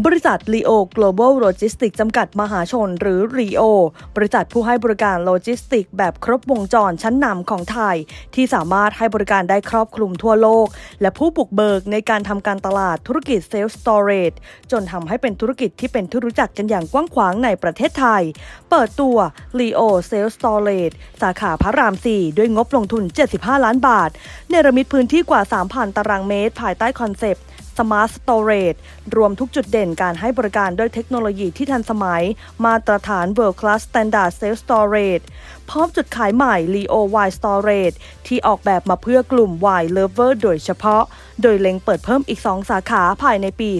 บริษัท Leo Global Logistics จำกัดมหาชนหรือ Leo บริษัทผู้ให้บริการโลจิสติกส์แบบครบวงจรชั้นนำของไทยที่สามารถให้บริการได้ครอบคลุมทั่วโลกและผู้บุกเบิกในการทำการตลาดธุรกิจ Self Storage จนทำให้เป็นธุรกิจที่เป็นที่รู้จักกันอย่างกว้างขวางในประเทศไทยเปิดตัว Leo Self Storage สาขาพระราม 4 ด้วยงบลงทุน75 ล้านบาทเนรมิตพื้นที่กว่า 3,000 ตารางเมตรภายใต้คอนเซปต์Smart Storage รวมทุกจุดเด่นการให้บริการด้วยเทคโนโลยีที่ทันสมัยมาตรฐาน World Class Standard Self Storage พร้อมจุดขายใหม่ Leo Wine Storage ที่ออกแบบมาเพื่อกลุ่ม Wine Lover โดยเฉพาะโดยเล็งเปิดเพิ่มอีก 2 สาขาภายในปี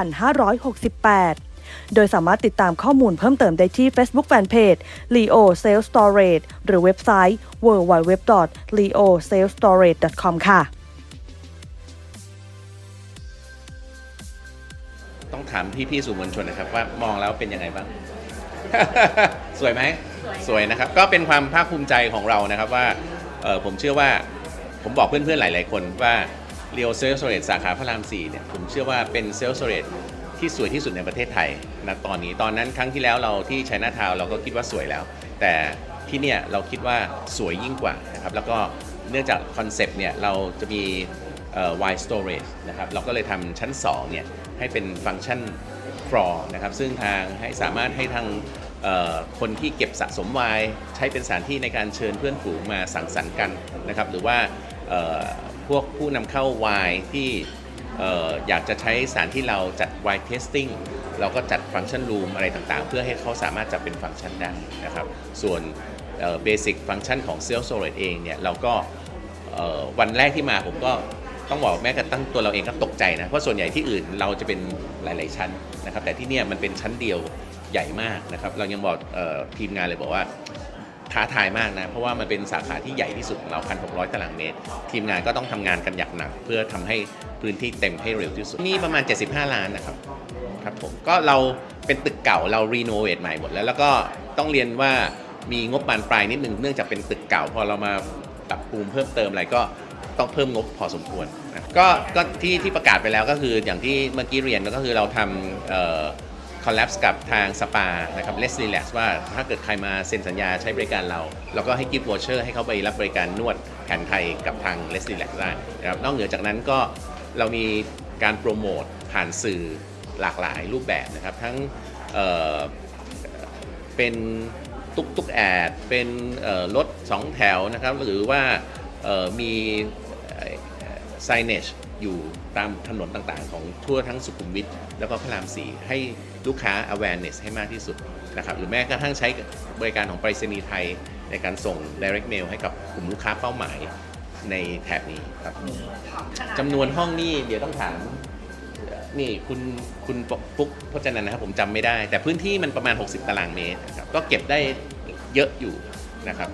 2568 โดยสามารถติดตามข้อมูลเพิ่มเติมได้ที่ Facebook Fanpage Leo Self Storage หรือเว็บไซต์ www.leoselfstorage.com ค่ะต้องถามพี่ๆสื่อมวลชนนะครับว่ามองแล้วเป็นยังไงบ้าง สวยไหมสวยนะครับก็เป็นความภาคภูมิใจของเรานะครับว่าผมเชื่อว่าผมบอกเพื่อนๆหลายๆคนว่า Leo Self Storage สาขาพระราม 4 เนี่ยผมเชื่อว่าเป็น Self Storage ที่สวยที่สุดในประเทศไทยนะตอนนั้นครั้งที่แล้วเราที่ไชน่าทาวน์เราก็คิดว่าสวยแล้วแต่ที่เนี่ยเราคิดว่าสวยยิ่งกว่านะครับแล้วก็เนื่องจากคอนเซปต์เนี่ยเราจะมีwine storage นะครับเราก็เลยทำชั้น2เนี่ยให้เป็นฟังก์ชัน floor นะครับซึ่งสามารถให้ทางคนที่เก็บสะสมไวน์ใช้เป็นสถานที่ในการเชิญเพื่อนฝูงมาสังสรรค์กันนะครับหรือว่าพวกผู้นำเข้าไวน์ที่อยากจะใช้สถานที่เราจัด wine tasting เราก็จัดฟังก์ชันรูมอะไรต่างๆเพื่อให้เขาสามารถจัดเป็นฟังก์ชันได้นะครับส่วนbasic ฟังก์ชันของ self storage เองเนี่ยเราก็วันแรกที่มาผมก็ต้องบอกแม้กระทั่งตัวเราเองก็ตกใจนะเพราะส่วนใหญ่ที่อื่นเราจะเป็นหลายๆชั้นนะครับแต่ที่นี่มันเป็นชั้นเดียวใหญ่มากนะครับเรายังบอกทีมงานเลยบอกว่าท้าทายมากนะเพราะว่ามันเป็นสาขาที่ใหญ่ที่สุดของเรา 1,600 ตารางเมตรทีมงานก็ต้องทำงานกันอย่างหนักเพื่อทำให้พื้นที่เต็มให้เร็วที่สุดนี่ประมาณ75 ล้านนะครับครับผมก็เราเป็นตึกเก่าเรารีโนเวทใหม่หมดแล้วก็ต้องเรียนว่ามีงบบานปลายนิดนึงเนื่องจากเป็นตึกเก่าพอเรามาปรับปรุงเพิ่มเติมอะไรก็ต้องเพิ่มงบพอสมควรนะก็ที่ประกาศไปแล้วก็คืออย่างที่เมื่อกี้เรียนก็คือเราทำคอลแลบกับทางสปานะครับ Let's Relax ว่าถ้าเกิดใครมาเซ็นสัญญาใช้บริการเราก็ให้กิฟต์วอเชอร์ให้เขาไปรับบริการนวดแผนไทยกับทาง Let's Relax ได้นะครับนอกเหนือจากนั้นก็เรามีการโปรโมทผ่านสื่อหลากหลายรูปแบบนะครับทั้งเป็นตุ๊กแอดเป็นรถ2 แถวนะครับหรือว่ามี signage อยู่ตามถนนต่างๆของทั่วทั้งสุขุมวิทแล้วก็พระราม 4ให้ลูกค้า awareness ให้มากที่สุดนะครับหรือแม้กระทั่งใช้บริการของไปรษณีย์ไทยในการส่ง direct mail ให้กับกลุ่มลูกค้าเป้าหมายในแถบนี้ครับจำนวนห้องนี่เดี๋ยวต้องถามนี่คุณปุ๊กพจนันท์นะครับผมจำไม่ได้แต่พื้นที่มันประมาณ60 ตารางเมตรนะครับก็เก็บได้เยอะอยู่นะครับ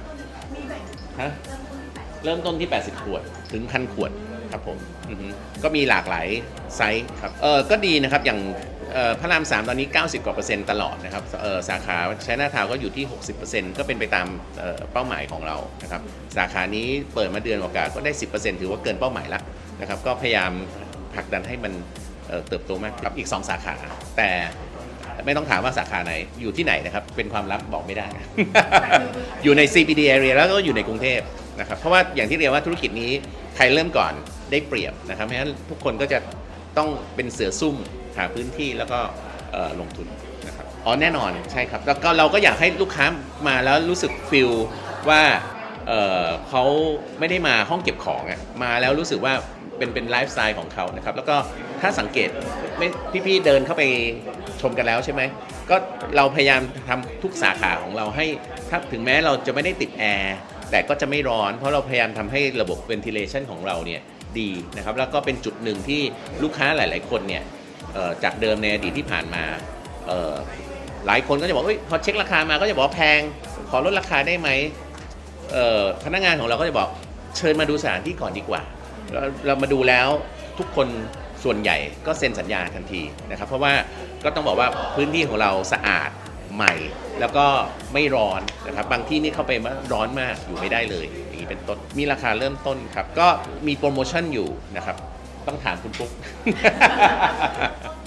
เริ่มต้นที่ 80 ขวดถึง 1,000 ขวดครับผมก็มีหลากหลายไซส์ครับก็ดีนะครับอย่างพระราม 3 ตอนนี้ 90 กว่า%ตลอดนะครับสาขาไชน่าทาวน์ก็อยู่ที่ 60% ก็เป็นไปตามเป้าหมายของเรานะครับสาขานี้เปิดมาเดือนกว่าก็ได้ 10% ถือว่าเกินเป้าหมายแล้วนะครับก็พยายามผลักดันให้มันเติบโตมากครับอีก2 สาขาแต่ไม่ต้องถามว่าสาขาไหนอยู่ที่ไหนนะครับเป็นความลับบอกไม่ได้ อยู่ใน CBD area แล้วก็อยู่ในกรุงเทพนะครับเพราะว่าอย่างที่เรียกว่าธุรกิจนี้ใครเริ่มก่อนได้เปรียบนะครับเพราะฉะนั้นทุกคนก็จะต้องเป็นเสือซุ่มหาพื้นที่แล้วก็ลงทุนนะครับแน่นอนใช่ครับแล้วก็เราก็อยากให้ลูกค้ามาแล้วรู้สึกฟีลว่าเขาไม่ได้มาห้องเก็บของมาแล้วรู้สึกว่าเป็นไลฟ์สไตล์ของเขานะครับแล้วก็ถ้าสังเกตพี่ๆเดินเข้าไปชมกันแล้วใช่ไหมก็เราพยายามทำทุกสาขาของเราให้ถ้าถึงแม้เราจะไม่ได้ติดแอร์แต่ก็จะไม่ร้อนเพราะเราพยายามทำให้ระบบ ventilation ของเราเนี่ยดีนะครับแล้วก็เป็นจุดหนึ่งที่ลูกค้าหลายๆคนเนี่ยจากเดิมในอดีตที่ผ่านมาหลายคนก็จะบอกพอเช็คราคามาก็จะบอกแพงขอลดราคาได้ไหมพนักงานของเราก็จะบอกเชิญมาดูสถานที่ก่อนดีกว่าเรามาดูแล้วทุกคนส่วนใหญ่ก็เซ็นสัญญาทันทีนะครับเพราะว่าก็ต้องบอกว่าพื้นที่ของเราสะอาดใหม่แล้วก็ไม่ร้อนนะครับบางที่นี่เข้าไปร้อนมากอยู่ไม่ได้เลยอย่างนี้เป็นต้นมีราคาเริ่มต้นครับก็มีโปรโมชั่นอยู่นะครับต้องถามคุณปุ๊ก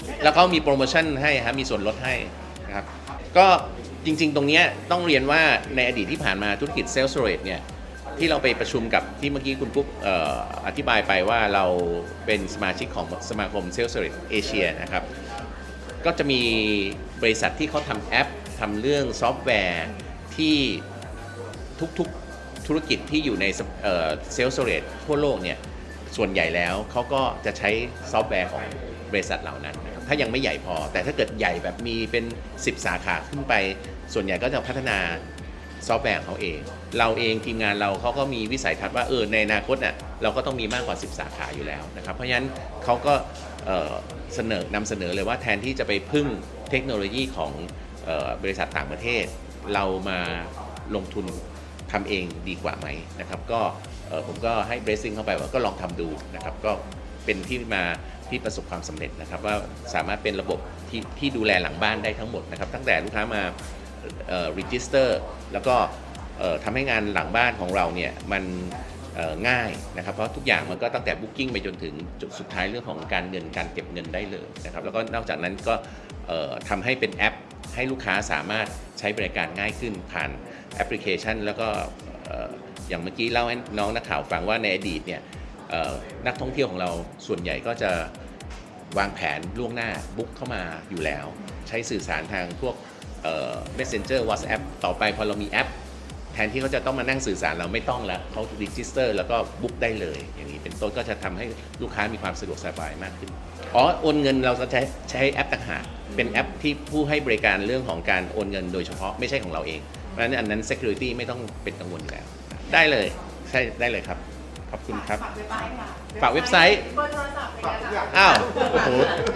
แล้วก็มีโปรโมชั่นให้ครับมีส่วนลดให้นะครับก็จริงๆตรงนี้ต้องเรียนว่าในอดีตที่ผ่านมาธุรกิจเซลส์เรทเนี่ยที่เราไปประชุมกับที่เมื่อกี้คุณปุ๊กอธิบายไปว่าเราเป็นสมาชิกของสมาคมเซลส์เรทเอเชียนะครับก็จะมีบริษัทที่เขาทำแอปทำเรื่องซอฟต์แวร์ที่ทุกๆธุรกิจที่อยู่ในเซลส์เรททั่วโลกเนี่ยส่วนใหญ่แล้วเขาก็จะใช้ซอฟต์แวร์ของบริษัทเหล่านั้นนะครับถ้ายังไม่ใหญ่พอแต่ถ้าเกิดใหญ่แบบมีเป็น10 สาขาขึ้นไปส่วนใหญ่ก็จะพัฒนาซอฟต์แวร์เขาเองเราเองทีมงานเราเขาก็มีวิสัยทัศน์ว่าในอนาคตน่ะเราก็ต้องมีมากกว่า10 สาขาอยู่แล้วนะครับเพราะฉะนั้นเขาก็นำเสนอเลยว่าแทนที่จะไปพึ่งเทคโนโลยีของบริษัทต่างประเทศเรามาลงทุนทำเองดีกว่าไหมนะครับก็ผมก็ให้ blessing เข้าไปว่าก็ลองทำดูนะครับก็เป็นที่มาที่ประสบความสำเร็จนะครับว่าสามารถเป็นระบบที่ดูแลหลังบ้านได้ทั้งหมดนะครับตั้งแต่ลูกค้ามาregister แล้วก็ทำให้งานหลังบ้านของเราเนี่ยมันง่ายนะครับเพราะทุกอย่างมันก็ตั้งแต่ booking ไปจนถึงจุดสุดท้ายเรื่องของการเก็บเงินได้เลยนะครับแล้วก็นอกจากนั้นก็ทำให้เป็นแอปให้ลูกค้าสามารถใช้บริการง่ายขึ้นผ่านแอปพลิเคชันแล้วก็อย่างเมื่อกี้เล่าให้น้องนักข่าวฟังว่าในอดีตเนี่ยนักท่องเที่ยวของเราส่วนใหญ่ก็จะวางแผนล่วงหน้าบุ๊กเข้ามาอยู่แล้วใช้สื่อสารทางพวกMessenger WhatsApp ต่อไปพอเรามีแอปแทนที่เขาจะต้องมานั่งสื่อสารเราไม่ต้องแล้วเขา register แล้วก็บุ๊กได้เลยอย่างนี้เป็นต้นก็จะทำให้ลูกค้ามีความสะดวกสบายมากขึ้นโอนเงินเราจะใช้แอปต่างหากเป็นแอปที่ผู้ให้บริการเรื่องของการโอนเงินโดยเฉพาะไม่ใช่ของเราเองเพราะฉะนั้นอันนั้น security ไม่ต้องเป็นกังวลอยู่แล้วได้เลยใช่ได้เลยครับขอบคุณครับฝากเว็บไซต์อ้าวโอ้โห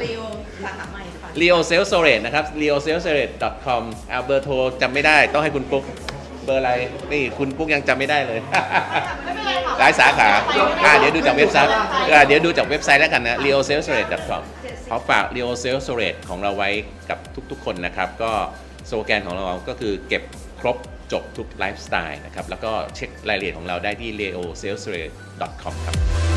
Leo Sales Rate นะครับ leosales.com เบอร์โทรจำไม่ได้ต้องให้คุณปุ๊กเบอร์อะไรนี่คุณปุ๊กยังจำไม่ได้เลยหลายสาขาเดี๋ยวดูจากเว็บไซต์แล้วกันนะ leosales.com ขอฝาก Leo Sales Rate ของเราไว้กับทุกๆคนนะครับก็สโลแกนของเราก็คือเก็บครบจบทุกไลฟ์สไตล์นะครับแล้วก็เช็ครายละเอียดของเราได้ที่ leosales.com ครับ